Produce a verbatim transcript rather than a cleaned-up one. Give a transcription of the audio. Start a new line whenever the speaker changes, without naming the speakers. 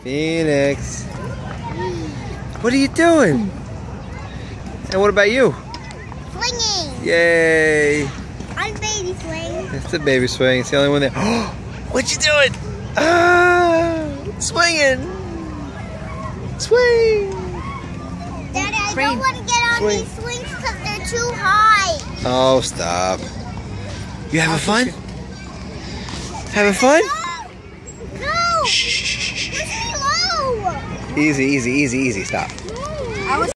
Phoenix. What are you doing? And what about you?
Swinging.
Yay.
On baby swing.
It's the baby swing. It's the only one there. Oh, what you doing? Ah, swinging. Swing.
Daddy, I
Swing.
don't want to get on
Swing.
these swings because they're too high.
Oh, stop. You having fun? Having fun?
No.
Shh, shh, shh, shh.
Push me low.
Easy, easy, easy, easy. Stop.
I was